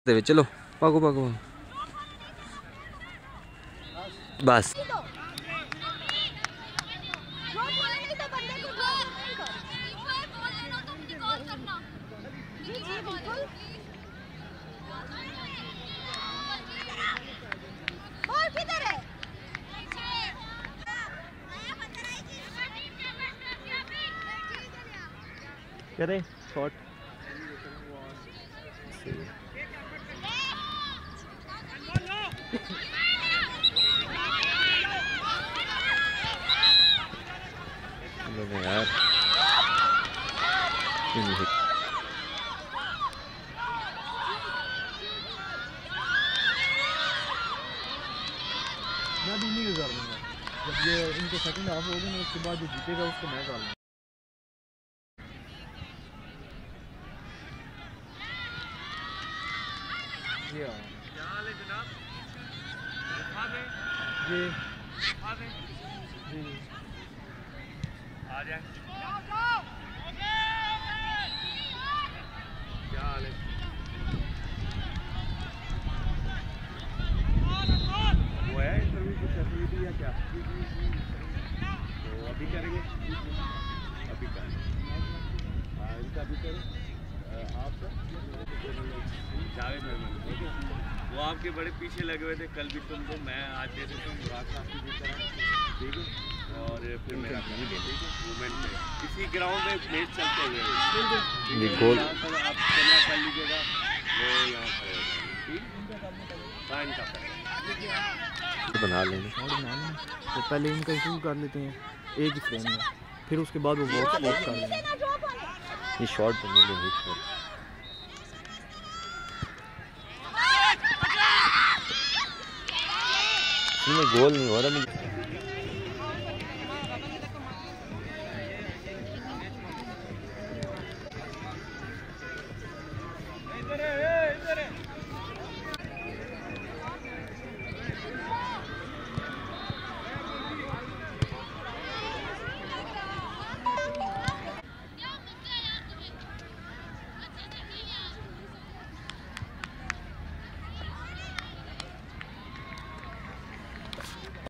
चलो भागो भागो बस। करें शॉट यार मैं भी नहीं कर दूंगा जब ये इनके सेकंड हाफ होगा ना उसके बाद जो जीतेगा उसको मैं कर लूँगा। जी हाँ क्या हाल है जनाब? जी जी आ जाए। क्या हाल है? वो है इंटरव्यू की फैसिलिटी या क्या? तो अभी करेंगे, अभी करेंगे इनका भी करें आपका जावेद मेहमान ठीक है। वो आपके बड़े पीछे लगे हुए थे कल भी तुमको, मैं आज दे देता हूँ मुराद साहब की भी तरह ठीक है। और फिर मेरा ठीक है मूवमेंट में इसी ग्राउंड में मैच चलते हुए ये गोल आप कैमरा कर लीजिएगा वो यहाँ खड़े हो जाएंगे इनका करेंगे बना लेंगे। तो पहले इनका शुरू कर लेते हैं एक ही फ्रेम में, फिर उसके बाद वो बॉक्स कर लेंगे। ये शॉट बनने देंगे इसमें गोल नहीं हो रहा मुझे।